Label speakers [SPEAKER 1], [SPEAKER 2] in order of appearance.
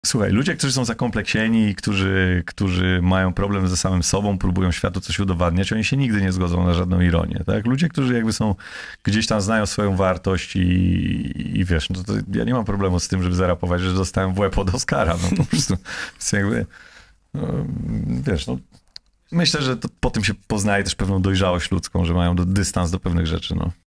[SPEAKER 1] Słuchaj, ludzie, którzy są zakompleksieni, którzy mają problem ze samym sobą, próbują światu coś udowadniać, oni się nigdy nie zgodzą na żadną ironię, tak? Ludzie, którzy jakby są, gdzieś tam znają swoją wartość i wiesz, no to ja nie mam problemu z tym, żeby zarapować, że dostałem w łeb od Oscara, no po prostu jest jakby, no, wiesz, no myślę, że to, po tym się poznaje też pewną dojrzałość ludzką, że mają dystans do pewnych rzeczy, no.